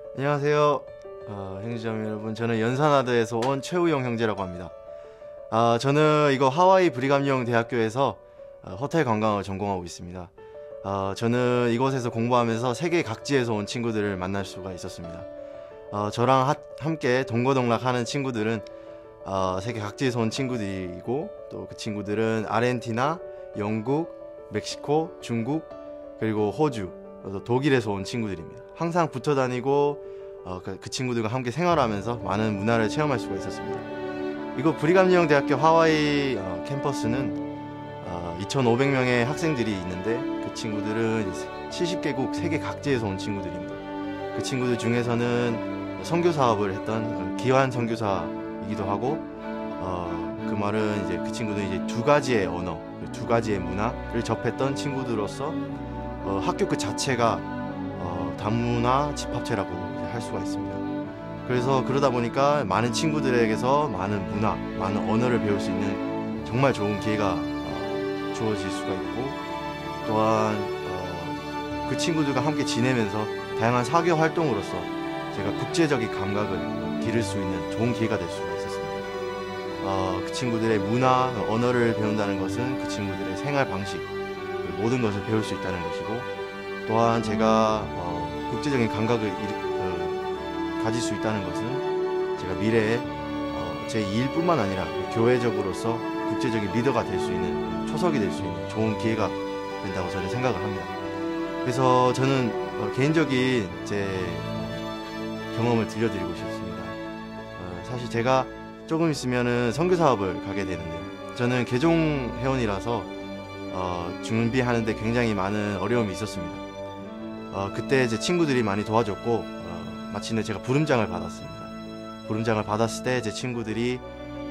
안녕하세요. 행주자매 여러분, 저는 연산하드에서 온 최우영 형제라고 합니다. 저는 이거 하와이 브리감용 대학교에서 호텔 관광을 전공하고 있습니다. 저는 이곳에서 공부하면서 세계 각지에서 온 친구들을 만날 수가 있었습니다. 저랑 함께 동거동락하는 친구들은 세계 각지에서 온 친구들이고, 또 그 친구들은 아르헨티나, 영국, 멕시코, 중국, 그리고 호주, 또 독일에서 온 친구들입니다. 항상 붙어 다니고 그 친구들과 함께 생활하면서 많은 문화를 체험할 수가 있었습니다. 이곳 브리감용 대학교 하와이 캠퍼스는 2,500명의 학생들이 있는데, 그 친구들은 70개국 세계 각지에서 온 친구들입니다. 그 친구들 중에서는 선교 사업을 했던 기환 선교사이기도 하고, 그 말은 이제 그 친구들은 이제 두 가지의 언어, 두 가지의 문화를 접했던 친구들로서 학교 그 자체가 다문화 집합체라고 할 수가 있습니다. 그래서 그러다 보니까 많은 친구들에게서 많은 문화, 많은 언어를 배울 수 있는 정말 좋은 기회가 주어질 수가 있고, 또한 그 친구들과 함께 지내면서 다양한 사교 활동으로서 제가 국제적인 감각을 기를 수 있는 좋은 기회가 될 수가 있었습니다. 그 친구들의 문화, 언어를 배운다는 것은 그 친구들의 생활 방식, 모든 것을 배울 수 있다는 것이고, 또한 제가 국제적인 감각을 가질 수 있다는 것은 제가 미래에 제 일뿐만 아니라 교회적으로서 국제적인 리더가 될 수 있는, 초석이 될 수 있는 좋은 기회가 된다고 저는 생각을 합니다. 그래서 저는 개인적인 제 경험을 들려드리고 싶습니다. 사실 제가 조금 있으면은 선교 사업을 가게 되는데요. 저는 개종 회원이라서 준비하는데 굉장히 많은 어려움이 있었습니다. 그때 제 친구들이 많이 도와줬고, 마침내 제가 부름장을 받았습니다. 부름장을 받았을 때 제 친구들이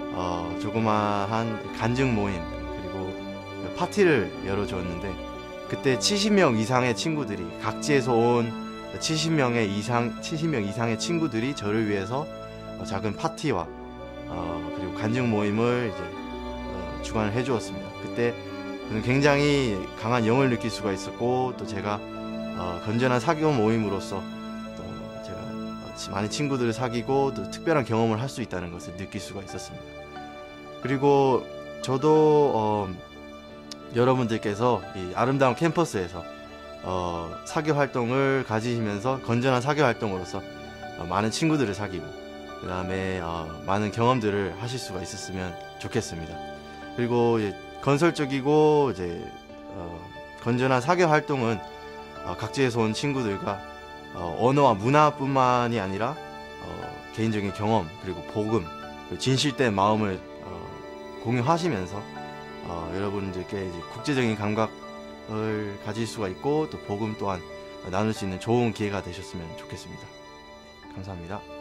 조그마한 간증 모임 그리고 파티를 열어주었는데, 그때 70명 이상의 친구들이, 각지에서 온 70명 이상의 친구들이 저를 위해서 작은 파티와 그리고 간증 모임을 이제 주관을 해주었습니다. 그때 저는 굉장히 강한 영을 느낄 수가 있었고, 또 제가 건전한 사교 모임으로서 또 제가 많은 친구들을 사귀고 또 특별한 경험을 할 수 있다는 것을 느낄 수가 있었습니다. 그리고 저도 여러분들께서 이 아름다운 캠퍼스에서 사교 활동을 가지시면서 건전한 사교 활동으로서 많은 친구들을 사귀고, 그 다음에 많은 경험들을 하실 수가 있었으면 좋겠습니다. 그리고 건설적이고 이제 건전한 사교 활동은 각지에서 온 친구들과 언어와 문화뿐만이 아니라 개인적인 경험, 그리고 복음, 그리고 진실된 마음을 공유하시면서 여러분들께 이제 국제적인 감각을 가질 수가 있고, 또 복음 또한 나눌 수 있는 좋은 기회가 되셨으면 좋겠습니다. 감사합니다.